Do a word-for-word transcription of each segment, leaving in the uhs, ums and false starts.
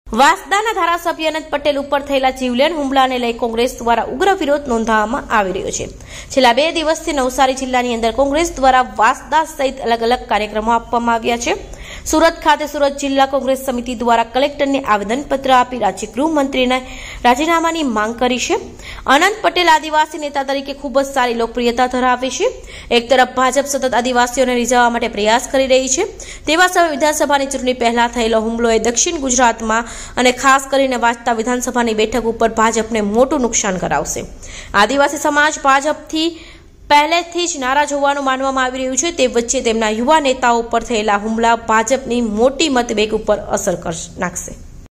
વાંસદાના ધારાસભ્ય અનંત પટેલ ઉપર થયેલા જીવલેણ હુમલાને લઈ કોંગ્રેસ દ્વારા ઉગ્ર વિરોધ નોંધાવવામાં આવી રહ્યો છે। છેલ્લા બે દિવસથી નવસારી જિલ્લાની અંદર કોંગ્રેસ દ્વારા વાંસદા સહિત અલગ અલગ કાર્યક્રમો આપવામાં આવ્યા છે। સુરત ખાતે સુરત જિલ્લા કોંગ્રેસ સમિતિ દ્વારા કલેક્ટરને આવેદનપત્ર આપી રાજ્ય ગૃહમંત્રીને રાજીનામાની માંગ કરી છે। અનંત પટેલ આદિવાસી નેતા તરીકે ખૂબ જ સારી લોકપ્રિયતા ધરાવે છે। એક તરફ ભાજપ સતત આદિવાસીઓને રીઝવવા માટે પ્રયાસ કરી રહી છે, તેવા સમયે વિધાનસભાની ચૂંટણી પહેલા થયેલો હુમલોએ દક્ષિણ ગુજરાતમાં અને ખાસ કરીને વાંસદા વિધાનસભાની બેઠક ઉપર ભાજપને મોટું નુકસાન કરાવશે। આદિવાસી સમાજ ભાજપથી પહેલેથી જ નારાજ હોવાનું માનવામાં આવી રહ્યું છે, તે વચ્ચે તેમના યુવા નેતાઓ પર થયેલા હુમલા ભાજપની મોટી મતબેગ ઉપર અસર નાખશે।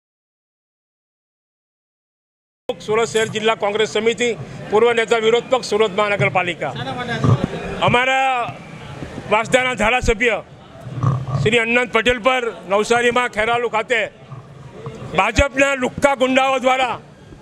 સુરત શહેર જિલ્લા કોંગ્રેસ સમિતિ પૂર્વ નેતા વિરોધ પક્ષ સુરત મહાનગરપાલિકા અમારા વાંસદાના ધારાસભ્ય શ્રી અનંત પટેલ પર નવસારીમાં ખેરાલુ ખાતે ભાજપના લુખ્ખા ગુંડાઓ દ્વારા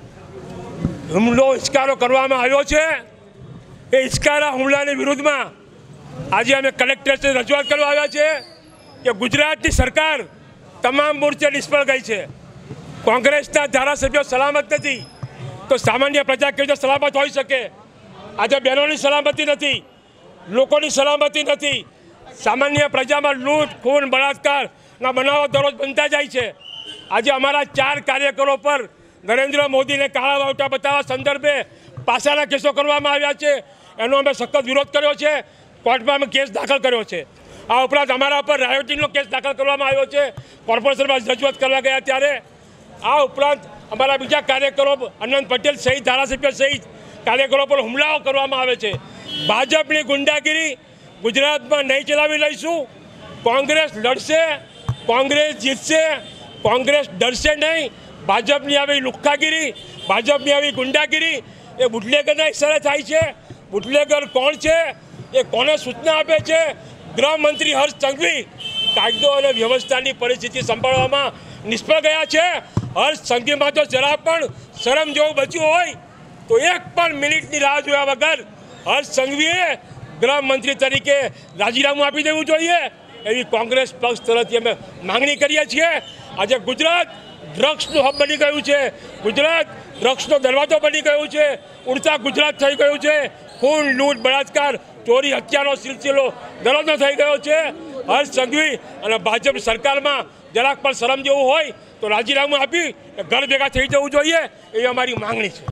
હુમલો હિચકારો કરવામાં આવ્યો છે। એ હિચકારા હુમલાની વિરુદ્ધમાં આજે અમે કલેક્ટરશ્રી રજૂઆત કરવા આવ્યા છે કે ગુજરાતની સરકાર તમામ મોરચે નિષ્ફળ ગઈ છે। કોંગ્રેસના ધારાસભ્યો સલામત નથી તો સામાન્ય પ્રજા કેવી રીતે સલામત હોઈ શકે? આજે બહેનોની સલામતી નથી, લોકોની સલામતી નથી, સામાન્ય પ્રજામાં લૂંટ ખૂન બળાત્કારના બનાવો દરરોજ બનતા જાય છે। આજે અમારા ચાર કાર્યકરો પર નરેન્દ્ર મોદીને કાળા વાવટા બતાવવા સંદર્ભે પાસાના કેસો કરવામાં આવ્યા છે, એનો અમે સખત વિરોધ કર્યો છે, કોર્ટમાં અમે કેસ દાખલ કર્યો છે। આ ઉપરાંત અમારા પર રાયોટિંગનો કેસ દાખલ કરવામાં આવ્યો છે, કોર્પોરેશનમાં રજૂઆત કરવા ગયા ત્યારે। આ ઉપરાંત અમારા બીજા કાર્યકરો અનંત પટેલ સહિત ધારાસભ્ય સહિત કાર્યકરો પર હુમલાઓ કરવામાં આવે છે। ભાજપની ગુંડાગીરી ગુજરાતમાં નહીં ચલાવી લઈશું। કોંગ્રેસ લડશે, કોંગ્રેસ જીતશે, કોંગ્રેસ ડરશે નહીં। ભાજપની આવી લુખ્ખાગીરી, ભાજપની આવી ગુંડાગીરી એ બુટલેગરના ઇશારે થાય છે। બુટલેગર કોણ છે, એ કોને સૂચના આપે છે? ગૃહમંત્રી હર્ષ સંઘવી કાયદો અને વ્યવસ્થાની પરિસ્થિતિ સંભાળવામાં નિષ્ફળ ગયા છે। હર્ષ સંઘવીમાં તો જરા પણ શરમ જેવું બચ્યું હોય તો એક પણ મિનિટની રાહ જોયા વગર હર્ષ સંઘવીએ ગૃહમંત્રી તરીકે રાજીનામું આપી દેવું જોઈએ, એવી કોંગ્રેસ પક્ષ તરફથી અમે માંગણી કરીએ છીએ। આજે ગુજરાત ડ્રગ્સનું હબ બની ગયું છે, ગુજરાત ડ્રગ્સનો દરવાજો બની ગયું છે, ઉડતા ગુજરાત થઈ ગયું છે। ખૂન લૂંટ બળાત્કાર ચોરી હત્યાનો સિલસિલો દરરોજનો થઈ ગયો છે। હર્ષ સંઘવી અને ભાજપ સરકારમાં જરાક પણ શરમ જેવું હોય તો રાજીનામું આપી ઘર ભેગા થઈ જવું જોઈએ, એ અમારી માંગણી છે।